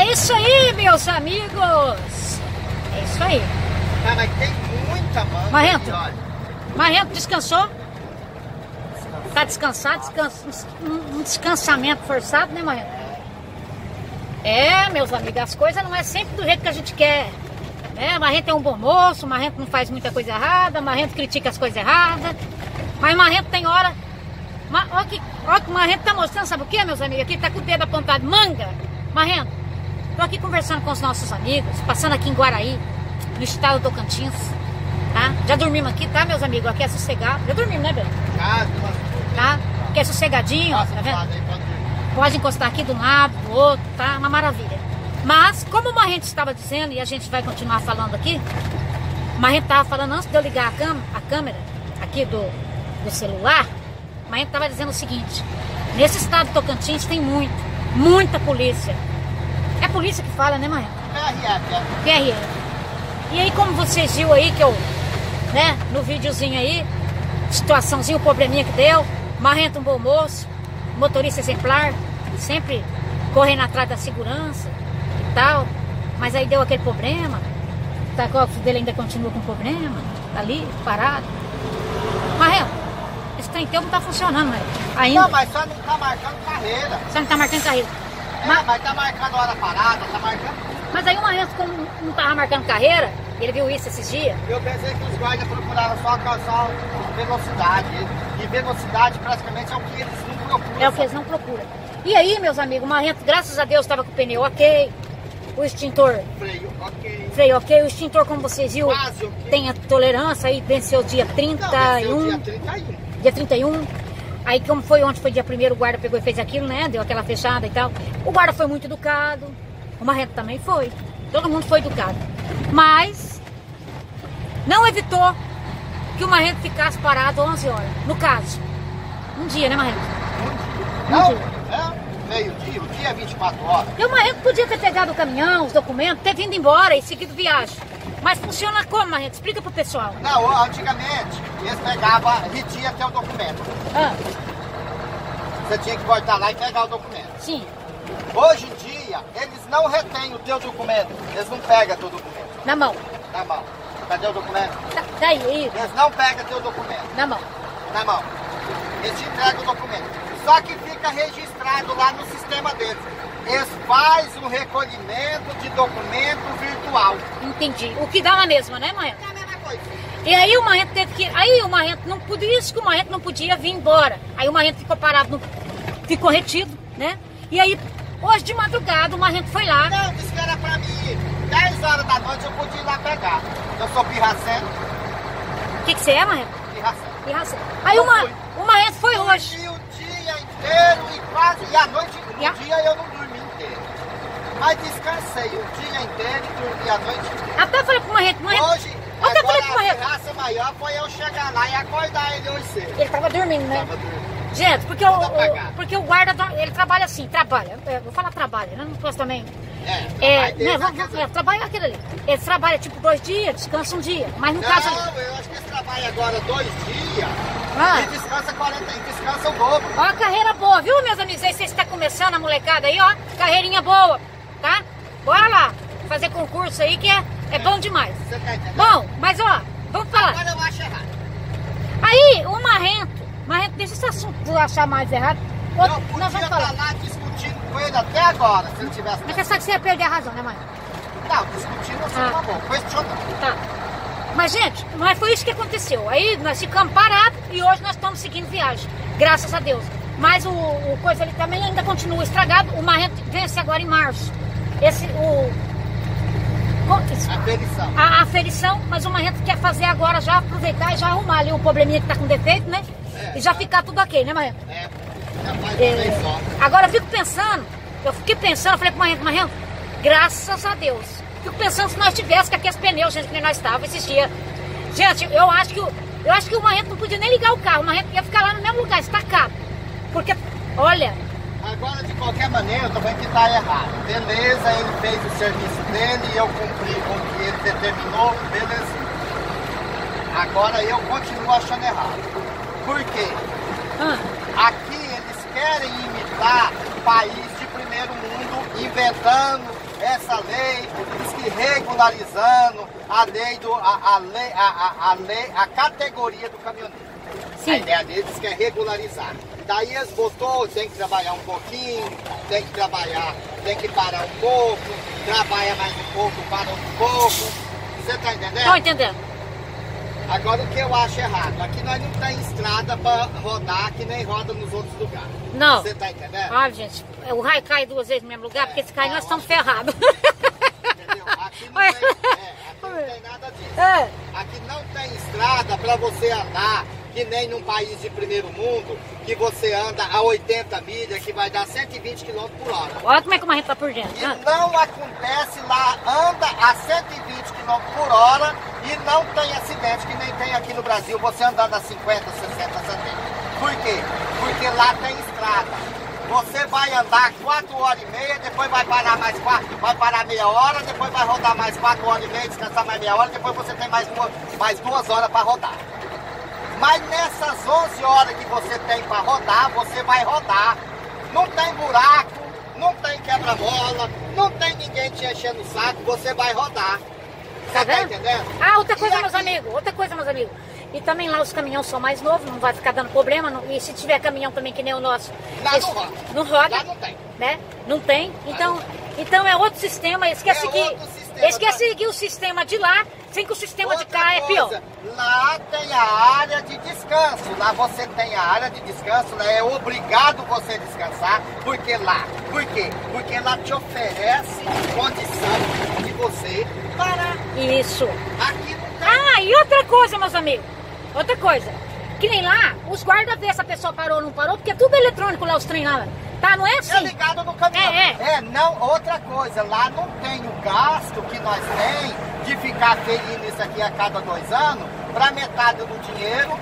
É isso aí, meus amigos. É isso aí. Ah, mas tem muita manga. Marrento, Olha. Marrento descansou? Tá descansado? Um descansamento forçado, né, Marrento? É, meus amigos, as coisas não é sempre do jeito que a gente quer. Marrento é um bom moço, Marrento não faz muita coisa errada, Marrento critica as coisas erradas. Mas Marrento tem hora... Olha que o Marrento tá mostrando, sabe o que, meus amigos? Aqui tá com o dedo apontado. Manga! Marrento, tô aqui conversando com os nossos amigos, passando aqui em Guaraí, no estado do Tocantins, tá? Já dormimos aqui, tá, meus amigos? Aqui é sossegado. Já dormimos, né, Belo? Tá? Aqui é sossegadinho, ó, tá vendo? Pode encostar aqui de um lado, do outro, tá? Uma maravilha. Mas, como o Marrento estava dizendo, e a gente vai continuar falando aqui, o Marrento estava falando antes de eu ligar a câmera aqui do celular, o Marrento estava dizendo o seguinte: nesse estado do Tocantins tem muita polícia. É a polícia que fala, né, Marrento? PRF. E aí, como vocês viram aí, que eu, né, no videozinho aí, situaçãozinha, o probleminha que deu, Marrento um bom moço, motorista exemplar, sempre correndo atrás da segurança e tal, mas aí deu aquele problema, tá, o filho dele ainda continua com problema, tá ali, parado. Marrento, esse trem teu não tá funcionando, Marrento, ainda. Não, mas só não tá marcando carreira. Só não tá marcando carreira. Mas tá marcando hora parada, tá marcando... Mas aí o Marrento, como não tava marcando carreira, ele viu isso esses dias. Eu pensei que os guardas procuravam só alcançar velocidade. E velocidade praticamente é o que eles não procuram. É o que eles não procuram. E aí, meus amigos, o Marrento, graças a Deus, estava com o pneu ok, o extintor... Freio ok. O extintor, como vocês viram, quase ok. Tem a tolerância, aí venceu dia 31. Não, venceu dia 31. Aí, como foi ontem, foi dia 1º, o guarda pegou e fez aquilo, né? Deu aquela fechada e tal. O guarda foi muito educado. O Marrento também foi. Todo mundo foi educado. Mas não evitou que o Marrento ficasse parado 11 horas. No caso, um dia, né, Marrento? Meio-dia, o dia é 24 horas. E o Marrento podia ter pegado o caminhão, os documentos, ter vindo embora e seguido viagem. Mas funciona como, Marrento? Explica pro pessoal. Não, antigamente, eles pegavam, retia até o documento. Você tinha que voltar lá e pegar o documento. Sim. Hoje em dia, eles não retêm o teu documento. Eles não pegam teu documento. Na mão. Na mão. Cadê o documento? Daí. Eles não pegam teu documento. Na mão. Na mão. Eles te entregam o documento. Só que fica registrado lá no sistema deles. Eles fazem um recolhimento de documento virtual. Entendi. O que dá na mesma, né, Marrento? É a mesma coisa. E aí o Marrento teve que... Aí o Marrento não podia... Isso que o Marrento não podia vir embora. Aí o Marrento ficou parado, ficou retido, né? E aí, hoje de madrugada, o Marrento foi lá. Não, disse que era pra mim ir. 10 horas da noite eu podia ir lá pegar. Eu sou pirracento. O que você é, Marrento? Pirracento. Pirracento. Aí o Marrento foi hoje. E o dia inteiro e quase... E a noite, no dia eu não dormi inteiro. Mas descansei o dia inteiro e dormi a noite inteira. Até falei pro Marrento, Hoje, até falei agora pro Marrento. A pirraça maior foi eu chegar lá e acordar ele hoje cedo. Ele tava dormindo, né? Tava dormindo. Gente, porque o guarda, ele trabalha assim, vou falar trabalha, né? Não posso também. Trabalha aquele ali. Ele trabalha tipo 2 dias, descansa um dia. Mas no caso. Não, eu acho que ele trabalha agora 2 dias e descansa 40, e descansa o dobro. Ó, carreira boa, viu, meus amigos? Aí vocês estão começando a molecada aí, ó. Carreirinha boa, tá? Bora lá, fazer concurso aí que é bom demais. Você tá entendendo? Bom, mas ó, vamos falar. Agora eu acho errado. Aí, o Marrento, deixa esse assunto achar mais errado. Eu podia estar lá discutindo com ele até agora, se ele tivesse... Mas você sabe que você ia perder a razão, né, mãe? Não, discutindo assim, tá bom, questionando. Tá. Mas, gente, mas foi isso que aconteceu. Aí nós ficamos parados e hoje nós estamos seguindo viagem. Graças a Deus. Mas o coisa ali também ainda continua estragado. O Marrento vence agora em março. Aferição. A aferição, mas o Marrento quer fazer agora, já aproveitar e já arrumar ali o probleminha que tá com defeito, né? E já ficar tudo ok, né, Marrento? Agora eu fiquei pensando, eu falei pro Marrento, graças a Deus. Fico pensando se nós tivéssemos com aqueles pneus, gente, que nós estávamos esses dias. Gente, eu acho que o Marrento não podia nem ligar o carro, o Marrento ia ficar lá no mesmo lugar, estacado. Porque, olha... Agora, de qualquer maneira, eu também que tá errado. Beleza, ele fez o serviço dele, eu cumpri com o que ele determinou, beleza. Agora eu continuo achando errado. Por quê? Aqui eles querem imitar país de primeiro mundo, inventando essa lei diz que regularizando a categoria do caminhoneiro. Sim. A ideia deles que é regularizar. Daí eles botou, tem que trabalhar um pouquinho, tem que trabalhar, tem que parar um pouco, trabalha mais um pouco, para um pouco. Você tá entendendo? Tô entendendo. Agora o que eu acho errado, aqui nós não tem estrada para rodar que nem roda nos outros lugares. Não. Você tá entendendo? Ó, gente, o raio cai 2 vezes no mesmo lugar, porque se cair nós estamos ferrados. Entendeu? Aqui não tem nada disso. É. Aqui não tem estrada para você andar que nem num país de primeiro mundo, que você anda a 80 milhas, que vai dar 120 km por hora. Olha como é que uma gente tá por dentro. E não acontece lá, anda a 120 km por hora e não tem acidente, que nem tem aqui no Brasil, você andando a 50, 60, 70. Por quê? Porque lá tem estrada. Você vai andar 4 horas e meia, depois vai parar mais 4, vai parar meia hora, depois vai rodar mais 4 horas e meia, descansar mais meia hora, depois você tem mais 2 horas para rodar. Mas nessas 11 horas que você tem para rodar, você vai rodar. Não tem buraco, não tem quebra-mola, não tem ninguém te enchendo o saco, você vai rodar. Você tá entendendo? Ah, outra coisa, meus amigos, outra coisa, meus amigos. E também lá os caminhões são mais novos, não vai ficar dando problema. Não, e se tiver caminhão também que nem o nosso, lá não roda. Não roda. Lá não tem. Né? Não tem. Então é outro sistema. Eles querem seguir o sistema de lá, sem que o sistema de cá é pior. Lá tem a área de descanso. Lá você tem a área de descanso, lá é obrigado você descansar. Porque lá, por quê? Porque lá te oferece condição de você parar. Isso. Aqui não tem. Ah, e outra coisa, meus amigos. Outra coisa. Que nem lá, os guardas vê se a pessoa parou ou não parou, porque é tudo eletrônico lá, os trem lá. Tá, não é assim? É ligado no caminhão. Não, outra coisa, lá não tem o gasto que nós tem de ficar ferindo isso aqui a cada 2 anos, para metade do dinheiro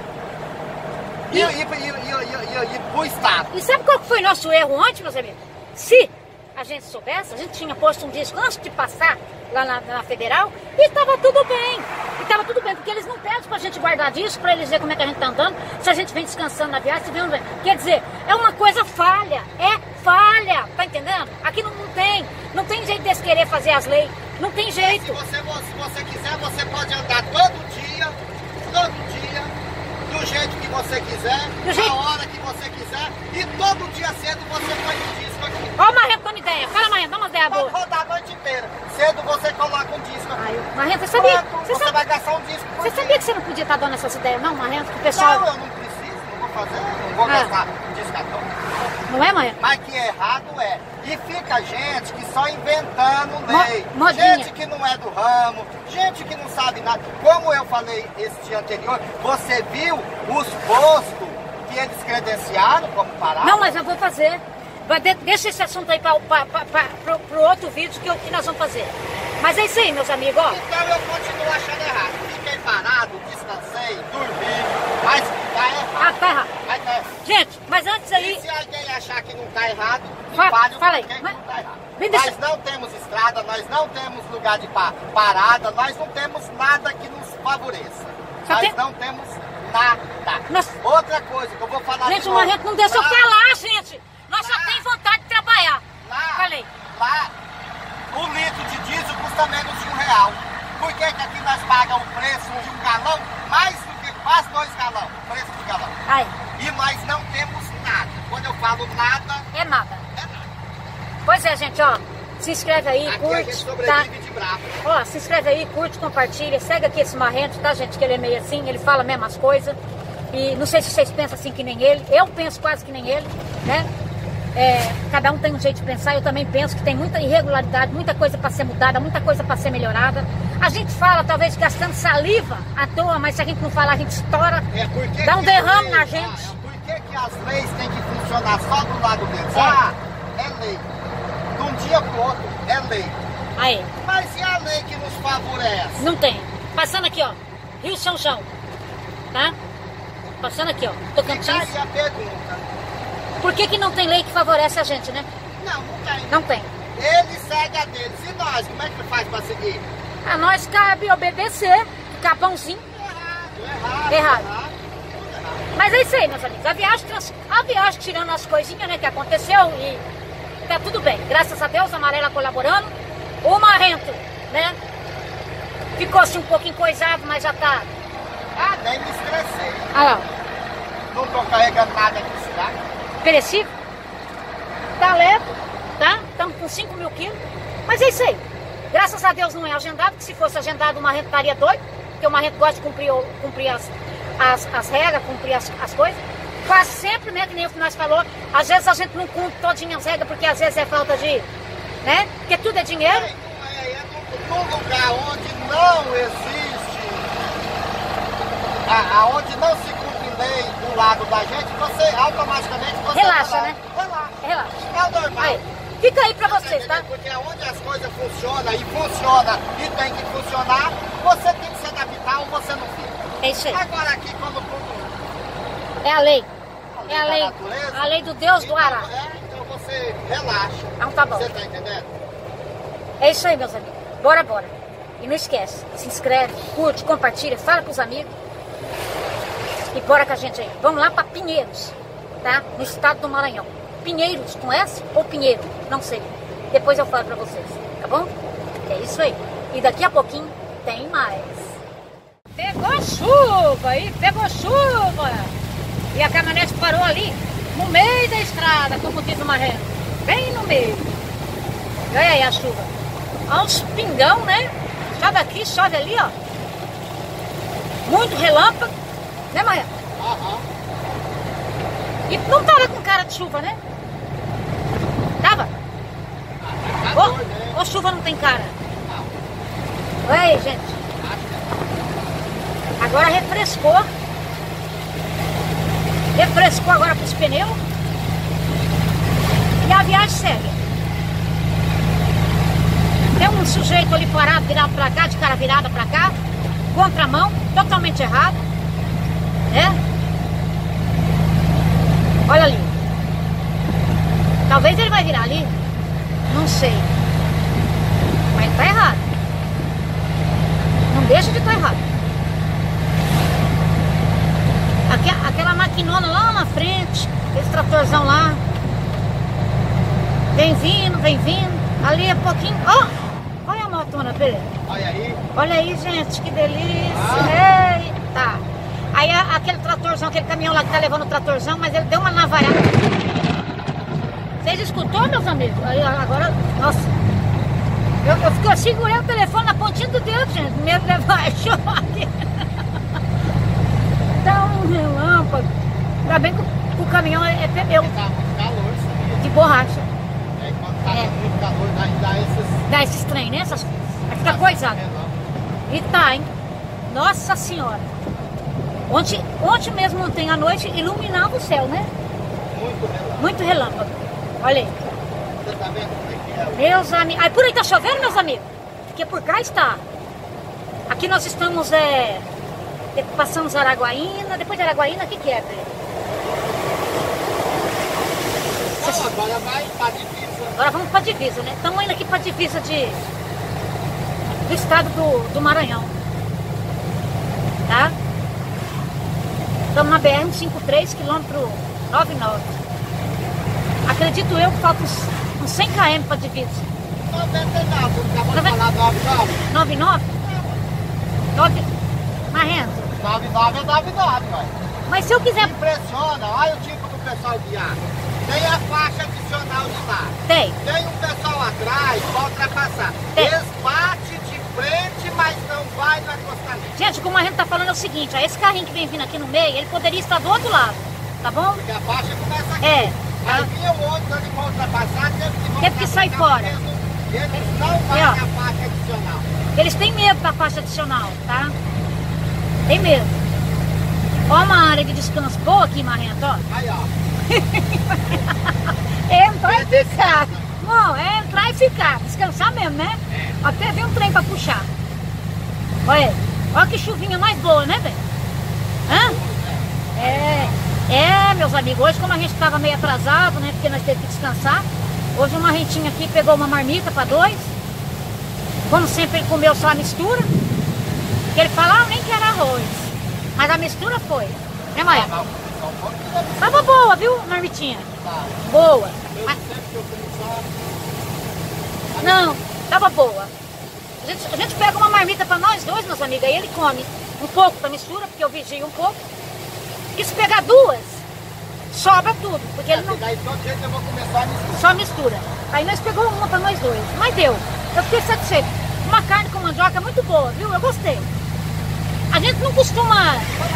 e pro Estado. E sabe qual foi nosso erro ontem, meus amigos? Se a gente soubesse, a gente tinha posto um disco antes de passar lá na Federal e tava tudo bem. E tava tudo bem, porque eles não pedem pra gente guardar disco, pra eles verem como é que a gente tá andando, se a gente vem descansando na viagem, se vem, quer dizer, é uma coisa falha, tá entendendo? Aqui não tem jeito de querer fazer as leis, não tem jeito. Se você quiser, você pode andar todo dia, do jeito que você quiser, na hora que você quiser, e todo dia cedo você põe o disco aqui. Ó, Marrento, dá uma ideia. Fala, Marrento, dá uma ideia boa. Pode rodar a noite inteira. Cedo você coloca um disco aqui. Marrento, você sabia? Você vai gastar um disco. Você sabia que você não podia estar dando essas ideias, não, Marrento? Que o pessoal... Não, eu não preciso, não vou fazer, não vou gastar disco à toa. Não é, Marrento? Mas que errado é. E fica gente que só inventando lei. Modinha. Gente que não é do ramo, gente que não sabe nada. Como eu falei esse dia anterior, você viu os postos que eles credenciaram como parar? Não, mas eu vou fazer. Deixa esse assunto aí pro outro vídeo que nós vamos fazer. Mas é isso aí, meus amigos, ó. Então eu continuo achando errado. Fiquei parado, descansei, dormi, mas tá errado. Ah, tá errado. Mas tá errado. Gente, mas antes aí... E se alguém achar que não tá errado, fala aí. Não tá errado. Nós não temos estrada, nós não temos lugar de parada, nós não temos nada que nos favoreça. Não temos nada. Outra coisa que eu vou falar. Gente, o Marrento não deixa eu falar, gente. Nós só tem vontade de trabalhar. Falei. Lá, o litro de diesel custa menos de R$1. Por que aqui nós pagamos o preço de 1 galão mais do que quase 2 galões? O preço de galão. Aí. E nós não temos nada. Quando eu falo nada, é nada. Pois é, gente, ó. Se inscreve aí, aqui curte. A gente sobrevive de bravo. Ó, se inscreve aí, curte, compartilha. Segue aqui esse Marrento, tá, gente? Que ele é meio assim, ele fala mesmo as coisas. E não sei se vocês pensam assim que nem ele. Eu penso quase que nem ele, né? Cada um tem um jeito de pensar. Eu também penso que tem muita irregularidade, muita coisa para ser mudada, muita coisa para ser melhorada. A gente fala, talvez, gastando saliva à toa, mas se a gente não falar, a gente estoura. Dá um derrame na gente. Por que as leis têm que funcionar só do lado deles? É lei. De um dia pro outro, é lei. Aí. Mas e a lei que nos favorece? Não tem. Passando aqui, ó. Rio São João. Tá? Passando aqui, ó. Tocantins. Fica aí a pergunta. Por que não tem lei que favorece a gente, né? Não tem. Não tem. Eles seguem a deles. E nós, como é que faz pra seguir? A nós cabe obedecer, ficar pãozinho. Errado. Mas é isso aí, meus amigos. A viagem tirando as coisinhas, né, que aconteceu e tá tudo bem. Graças a Deus, a Amarela colaborando. O marrento, né? Ficou assim um pouco encoisado, mas já tá. Ah, nem me estressei. Olha lá. Não tô carregando nada aqui, cidade. Perecível. Tá leve, tá? Estamos com 5 mil quilos. Mas é isso aí. Graças a Deus não é agendado, que se fosse agendado o marrento estaria doido, porque o marrento gosta de cumprir as regras, cumprir as coisas. Quase sempre, né, que nem o que nós falou, às vezes a gente não cumpre todinha as regras, porque às vezes é falta de, né, porque tudo é dinheiro. Num lugar onde não existe, aonde não se cumpre lei do lado da gente, você automaticamente... Relaxa, né? Relaxa. É normal. Aí, fica aí pra vocês, tá? Porque onde as coisas funcionam e tem que funcionar, você tem que se adaptar ou você não fica. É isso aí. Agora aqui, quando tudo... É a lei. É a da lei. natureza, A lei do Deus do Ará. Então você relaxa. Então tá bom. Você tá entendendo? É isso aí, meus amigos. Bora. E não esquece, se inscreve, curte, compartilha, fala pros amigos. E bora com a gente aí. Vamos lá pra Pinheiros, tá? No estado do Maranhão. Pinheiros com S ou Pinheiro? Não sei. Depois eu falo pra vocês, tá bom? É isso aí. E daqui a pouquinho tem mais. Pegou chuva aí, pegou chuva. E a caminhonete parou ali, no meio da estrada, como diz o marrento. Bem no meio. E olha aí a chuva. Há uns pingão, né? Chove aqui, chove ali, ó. Muito relâmpago. Né, Maia? Aham. E não tava com cara de chuva, né? Tava? Ou chuva não tem cara? Não. Olha aí, gente. Agora refrescou. Refrescou agora pros pneus. E a viagem segue. Tem um sujeito ali parado, virado pra cá, de cara virada pra cá, contramão, totalmente errado, né? Olha ali. Talvez ele vai virar ali, não sei. Mas tá errado. Não deixa de estar errado. Aquela maquinona lá na frente, esse tratorzão lá, vem vindo. Ali é pouquinho. Ó! Olha a motona, beleza. Olha aí. Olha aí, gente, que delícia. Eita. Aí aquele tratorzão, aquele caminhão lá que tá levando o tratorzão, mas ele deu uma navalhada. Vocês escutou, meus amigos? Aí agora, nossa. Eu segurei o telefone na pontinha do dedo, gente. Medo de levar choque. Dá um relâmpago. Ainda bem que o caminhão é pneu. Tá muito calor, sabia? De borracha. Quando tá muito calor, dá esses... Dá esses trem, né? Vai ficar coisado. E tá, hein? Nossa Senhora. Ontem mesmo, ontem à noite, iluminava o céu, né? Muito relâmpago. Muito relâmpago. Olha aí. Você tá vendo como é que é? Meus amigos. Aí por aí tá chovendo, meus amigos? Porque por cá está. Aqui nós estamos, passamos Araguaína. Depois de Araguaína, o que é, velho? Não, agora vai pra divisa. Agora vamos pra divisa, né? Estamos indo aqui pra divisa do estado do Maranhão. Tá? Estamos na BR-153, quilômetro 99. Acredito eu que falta uns 100 km para divisa. 99, acabou de falar 99. 99? 9... Marrento. 99 é 99, velho. Mas se eu quiser... Impressiona, olha o tipo do pessoal guiar. Tem a faixa adicional de lá. Tem. Tem um pessoal atrás para ultrapassar. Tem. Eles batem de frente, mas não vai no acostamento. Gente, como a gente tá falando é o seguinte, ó, esse carrinho que vem vindo aqui no meio, ele poderia estar do outro lado, tá bom? Porque a faixa começa aqui. É. Aí vinha o outro ali para ultrapassar, Teve que sair fora. Eles não vão na faixa adicional. Eles têm medo da faixa adicional, tá? Tem medo. Ó uma área de descanso boa aqui, Marrento, ó. Aí, ó. Entrar e ficar. Não, é entrar e ficar. Descansar mesmo, né? Até vem um trem pra puxar. Olha, olha que chuvinha mais boa, né, velho? Hã? Meus amigos, hoje como a gente tava meio atrasado, né? Porque nós temos que descansar. Hoje uma rentinha aqui pegou uma marmita pra 2. Como sempre ele comeu só a mistura. Que ele fala, nem quero arroz. Mas a mistura foi. Né, Maia? Tava boa, viu, marmitinha? Tá. Boa. Eu sempre que eu comi só... Não, Tava boa. A gente pega uma marmita pra nós dois, meus amigos, aí ele come um pouco pra mistura, porque eu vigio um pouco. E se pegar duas, sobra tudo, porque ele não... Daí todo jeito eu vou começar a misturar. Só mistura. Aí nós pegamos uma pra nós dois, mas deu. Eu fiquei satisfeito. Uma carne com mandioca é muito boa, viu? Eu gostei. A gente não costuma...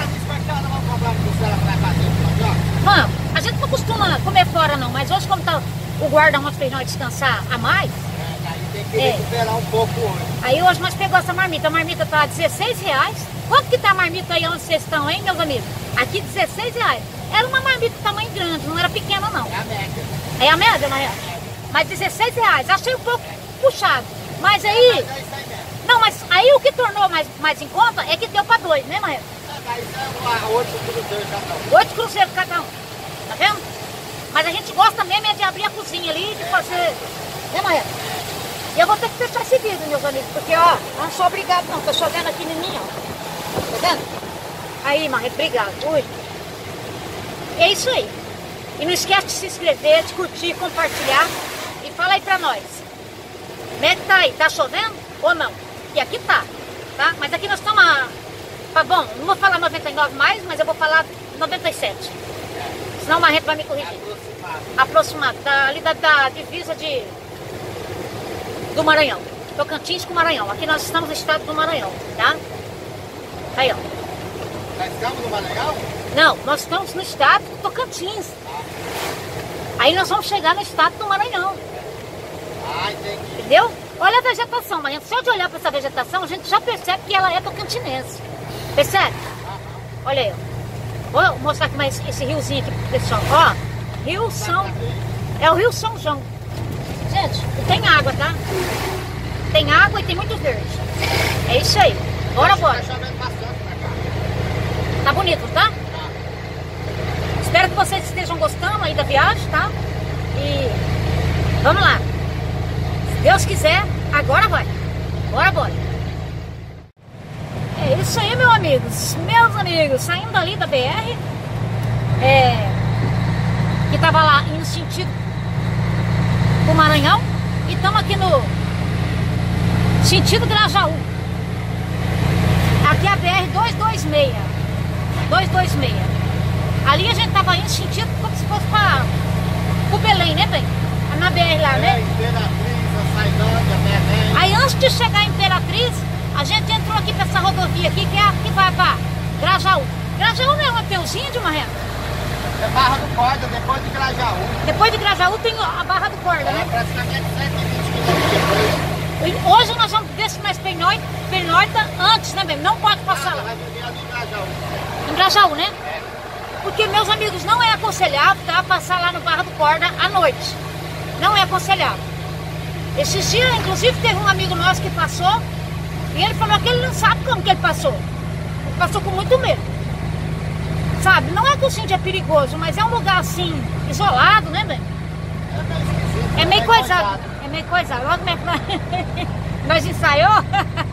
Vamos, a gente não costuma comer fora não, mas hoje como tá, o guarda ontem fez nós descansar a mais. Aí tem que recuperar um pouco hoje. Aí hoje nós pegamos essa marmita, a marmita tá R$16. Quanto que tá a marmita aí onde vocês estão, hein, meus amigos? Aqui R$16. Era uma marmita de tamanho grande, não era pequena não. É a média. É a média, Maria? Mas R$16. Achei um pouco puxado. Mas aí... Não, mas aí o que tornou mais em conta é que deu pra dois, né, Maria? Daí é 8 cruzeiros cada um. 8 cruzeiros cada um. Tá vendo? Mas a gente gosta mesmo é de abrir a cozinha ali, de fazer... Né, Maria? E eu vou ter que fechar esse vídeo, meus amigos, porque, ó, eu não sou obrigado não, tô chovendo aqui em mim, ó. Tá vendo? Aí, Maria, obrigado. Ui. É isso aí. E não esquece de se inscrever, de curtir, compartilhar. E fala aí pra nós. Como é que tá aí? Tá chovendo ou não? E aqui tá, Mas aqui nós estamos Tá bom, não vou falar 99 mais, mas eu vou falar 97. Senão o Marrento vai me corrigir. Aproximado. Ali da divisa do Maranhão. Tocantins com Maranhão. Aqui nós estamos no estado do Maranhão, tá? Aí, ó. Nós estamos no Maranhão? Não, nós estamos no estado do Tocantins. Aí nós vamos chegar no estado do Maranhão. Entendi. Entendeu? Olha a vegetação, Maranhão. Só de olhar para essa vegetação, a gente já percebe que ela é tocantinense. Percebe? Olha aí, ó. Vou mostrar aqui mais esse riozinho aqui pro pessoal. Ó, Rio São... É o Rio São João. Gente, tem água, tá? Tem água e tem muito verde. É isso aí. Bora. Tá chovendo bastante pra cá. Tá bonito, tá? Espero que vocês estejam gostando aí da viagem, tá? E vamos lá. Se Deus quiser, agora vai. Bora. É isso aí, meus amigos, saindo ali da BR, que tava lá em sentido pro Maranhão, e estamos aqui no sentido Grajaú. Aqui é a BR 226. Ali a gente tava indo sentido como se fosse para o Belém, né, bem? Na BR lá, né? Imperatriz, Sailândia, Belém. Aí antes de chegar em Imperatriz, a gente entrou aqui pra essa rodovia aqui, que é a que vai pra Grajaú. Grajaú não é uma peuzinha de uma reta? É Barra do Corda, depois de Grajaú. Depois de Grajaú tem a Barra do Corda, né? Praticamente 120 km. Hoje nós vamos ver se nós pernoita antes, né, bem? Não pode passar lá. Vai viver ali em Grajaú. Em Grajaú, né? Porque, meus amigos, não é aconselhável, tá? Passar lá no Barra do Corda à noite. Não é aconselhável. Esses dias, inclusive, teve um amigo nosso que passou. E ele falou que ele não sabe como que ele passou. Ele passou com muito medo. Sabe? Não é que o sítio é perigoso, mas é um lugar assim, isolado, né, bem? É meio coisado. É meio coisado. Olha como é que nós ensaiou.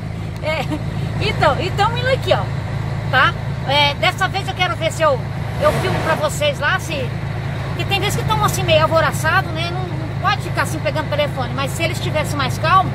Então, estamos indo aqui, ó. Tá? Dessa vez eu quero ver se eu filmo pra vocês lá, se... Porque tem vezes que estão assim meio alvoroçados, né? Não pode ficar assim pegando telefone. Mas se eles estivessem mais calmos,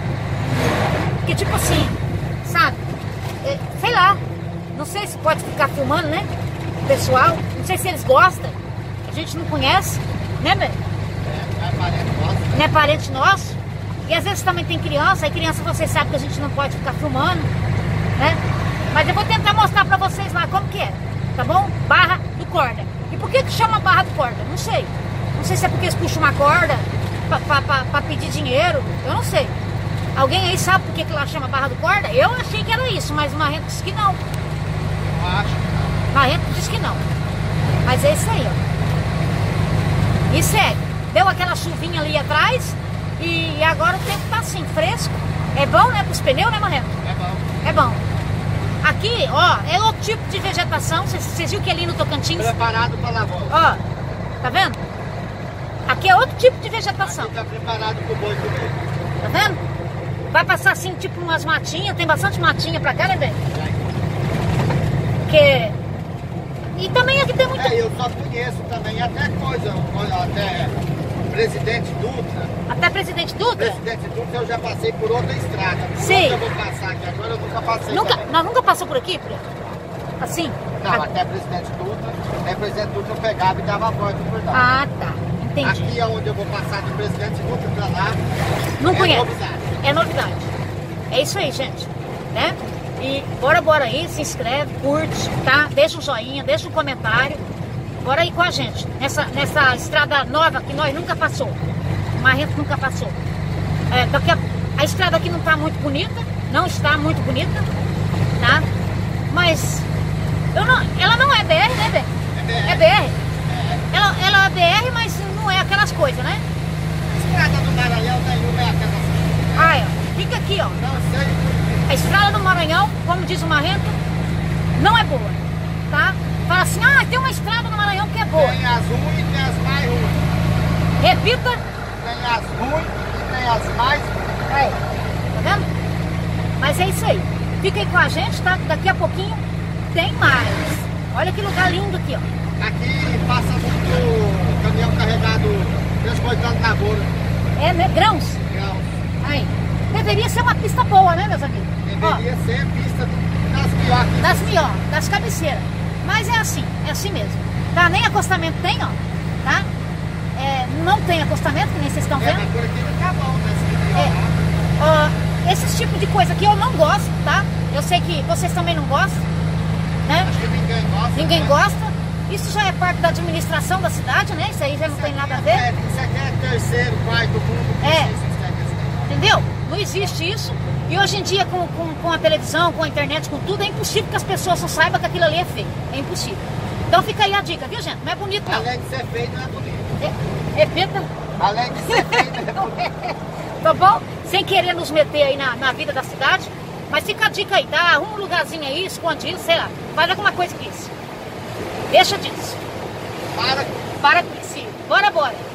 que tipo assim, sabe? Sei lá, não sei se pode ficar filmando, né? Pessoal, não sei se eles gostam. A gente não conhece, né, meu? Não é parente nosso. Não é parente nosso. E às vezes também tem criança, e criança vocês sabem que a gente não pode ficar filmando, né? Mas eu vou tentar mostrar pra vocês lá como que é, tá bom? Barra do Corda. E por que chama Barra do Corda? Não sei. Não sei se é porque eles puxam uma corda pra pedir dinheiro, eu não sei. Alguém aí sabe por que lá chama Barra do Corda? Eu achei que era isso, mas o Marrento disse que não. Eu acho. Marrento disse que não. Mas é isso aí, ó. E segue. Deu aquela chuvinha ali atrás e agora o tempo tá assim, fresco. É bom, né, pros pneus, né, Marrento? É bom. É bom. Aqui, ó, é outro tipo de vegetação. Vocês viram que ali no Tocantins... Preparado para lavoura. Ó, tá vendo? Aqui é outro tipo de vegetação. Aqui tá preparado pro boi comer. Tá vendo? Vai passar assim, tipo umas matinhas. Tem bastante matinha pra cá, né, bem? Porque... E também aqui tem muito... Eu só conheço também até coisa, até Presidente Dutra. Até Presidente Dutra? Presidente Dutra eu já passei por outra estrada. Sim. Eu vou passar aqui agora, eu nunca passei. Nós nunca passou por aqui? Assim? Não, até Presidente Dutra. Até Presidente Dutra eu pegava e dava a volta por lá. Ah, tá. Entendi. Aqui é onde eu vou passar de Presidente Dutra pra lá. Não conhece? Novidade. É novidade. É isso aí, gente. Né? E bora aí, se inscreve, curte, tá? Deixa um joinha, deixa um comentário. Bora aí com a gente. Nessa estrada nova que nós nunca passou. Marrento nunca passou. A estrada aqui não está muito bonita. Não está muito bonita. Tá? Mas ela não é BR, né, BR? É BR. Ela é BR, mas não é aquelas coisas, né? A estrada do Maranhão nenhuma é aquelas coisas. Ah, ó. Fica aqui, ó. Não sei. A estrada do Maranhão, como diz o Marrento, não é boa. Tá? Fala assim, tem uma estrada no Maranhão que é boa. Tem as ruins e tem as mais ruins. Repita. Tem as ruins e tem as mais ruins. Aí, tá vendo? Mas é isso aí. Fica aí com a gente, tá? Daqui a pouquinho tem mais. Olha que lugar lindo aqui, ó. Aqui passa muito caminhão carregado transportando labor. É, né? Grãos. Aí. Deveria ser uma pista boa, né, meus amigos? Deveria ser pista das piores. Das melhores, das cabeceiras. Mas é assim mesmo. Tá? Nem acostamento tem, ó. Tá? Não tem acostamento, que nem vocês estão vendo. Mas por aqui não tá bom, né? Esses tipos de coisa aqui eu não gosto, tá? Eu sei que vocês também não gostam, né? Acho que ninguém gosta. Ninguém gosta. Isso já é parte da administração da cidade, né? Isso aí já não tem nada a ver. Isso aqui é terceiro, quarto mundo. Entendeu? Não existe isso. E hoje em dia, com a televisão, com a internet, com tudo, é impossível que as pessoas não saibam que aquilo ali é feio. É impossível. Então fica aí a dica, viu, gente? Não é bonito, não. Além de ser feio, não é bonito. Repita. Além de ser feio, não é bonito. Tá bom? Sem querer nos meter aí na vida da cidade. Mas fica a dica aí, tá? Arruma um lugarzinho aí, esconde isso, sei lá. Faz alguma coisa com isso. Deixa disso. Para com isso. Bora.